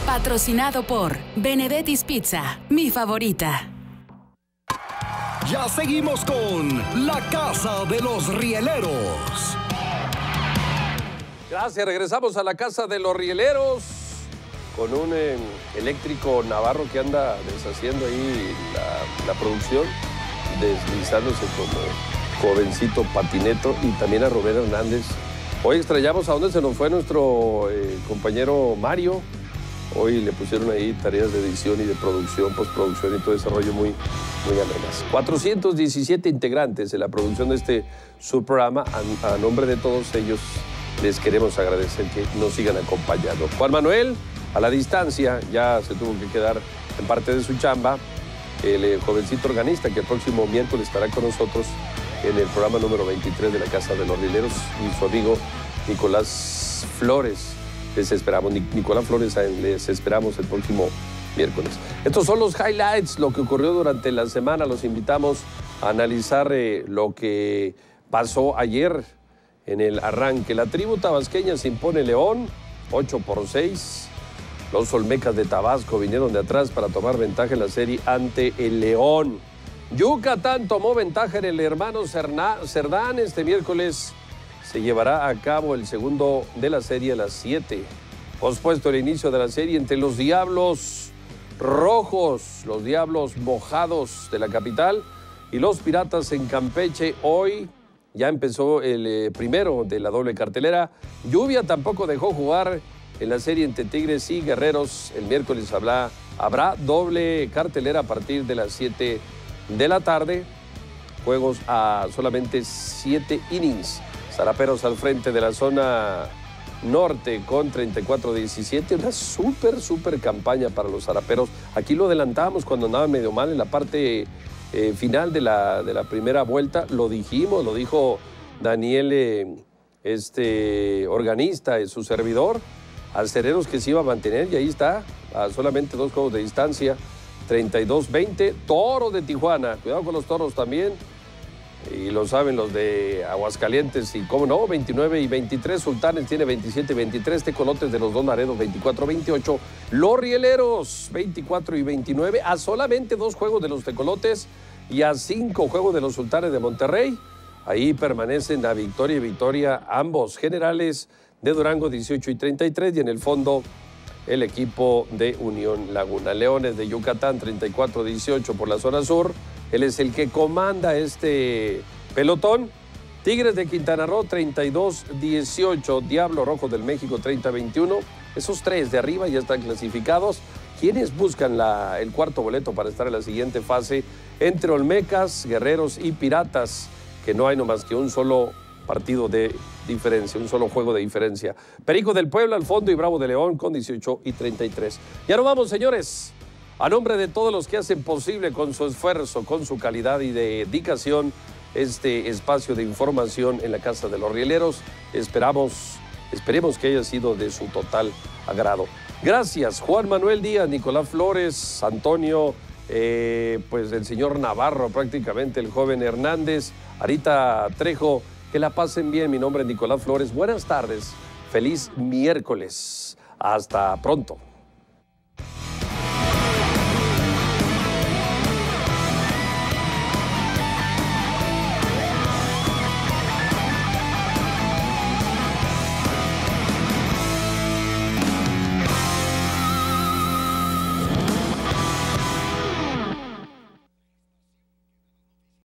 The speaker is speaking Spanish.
Patrocinado por Benedetti's Pizza, mi favorita. Ya seguimos con La Casa de los Rieleros. Gracias, regresamos a La Casa de los Rieleros con un eléctrico navarro que anda deshaciendo ahí la producción, deslizándose como jovencito patineto, y también a Rubén Hernández. Hoy extrañamos a dónde se nos fue nuestro compañero Mario. Hoy le pusieron ahí tareas de edición y de producción, postproducción y todo ese rollo muy amenas. 417 integrantes en la producción de este subprograma. A nombre de todos ellos les queremos agradecer que nos sigan acompañando. Juan Manuel, a la distancia, ya se tuvo que quedar en parte de su chamba. El jovencito organista que el próximo miércoles estará con nosotros en el programa número 23 de La Casa de los Rieleros, y su amigo Nicolás Flores. Les esperamos, Nicolás Flores, les esperamos el próximo miércoles. Estos son los highlights, lo que ocurrió durante la semana. Los invitamos a analizar lo que pasó ayer en el arranque. La tribu tabasqueña se impone León, 8-6. Los Olmecas de Tabasco vinieron de atrás para tomar ventaja en la serie ante el León. Yucatán tomó ventaja en el hermano Cerdán. Este miércoles se llevará a cabo el segundo de la serie a las 7. Pospuesto el inicio de la serie entre los Diablos Rojos, los Diablos Mojados de la capital, y los Piratas en Campeche. Hoy ya empezó el primero de la doble cartelera. Lluvia tampoco dejó jugar en la serie entre Tigres y Guerreros. El miércoles habrá doble cartelera a partir de las 7 de la tarde. Juegos a solamente 7 innings. Zaraperos al frente de la zona norte con 34-17. Una súper campaña para los Zaraperos. Aquí lo adelantamos cuando andaba medio mal en la parte final de la primera vuelta. Lo dijimos, lo dijo Daniel, organista, su servidor. Acereros que se iba a mantener, y ahí está, a solamente 2 juegos de distancia. 32-20. Toros de Tijuana. Cuidado con los Toros también. Y lo saben los de Aguascalientes, y cómo no, 29-23. Sultanes tiene 27-23. Tecolotes de los Dos Laredos, 24-28. Los Rieleros, 24-29. A solamente 2 juegos de los Tecolotes y a 5 juegos de los Sultanes de Monterrey. Ahí permanecen a victoria y victoria ambos. Generales de Durango, 18-33. Y en el fondo, el equipo de Unión Laguna. Leones de Yucatán, 34-18 por la zona sur. Él es el que comanda este pelotón. Tigres de Quintana Roo, 32-18. Diablo Rojo del México, 30-21. Esos 3 de arriba ya están clasificados. ¿Quiénes buscan el cuarto boleto para estar en la siguiente fase? Entre Olmecas, Guerreros y Piratas, que no hay nomás que un solo partido de diferencia, un solo juego de diferencia. Perico del Puebla al fondo y Bravo de León con 18-33. Ya nos vamos, señores. A nombre de todos los que hacen posible con su esfuerzo, con su calidad y dedicación, este espacio de información en la Casa de los Rieleros, esperemos que haya sido de su total agrado. Gracias, Juan Manuel Díaz, Nicolás Flores, Antonio, pues el señor Navarro, prácticamente el joven Hernández, Arita Trejo. Que la pasen bien. Mi nombre es Nicolás Flores. Buenas tardes. Feliz miércoles. Hasta pronto.